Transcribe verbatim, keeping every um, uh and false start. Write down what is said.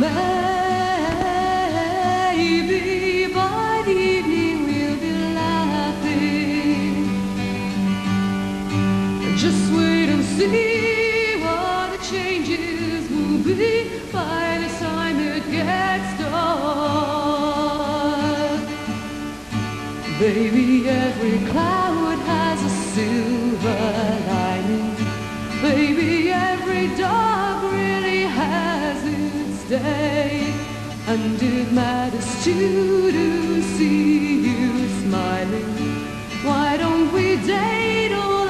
Maybe by the evening we'll be laughing. Just wait and see what the changes will be by the time it gets dark. Baby, every cloud has a silver lining. Baby, every dark really has its day. And it matters too to see you smiling. Why don't we date or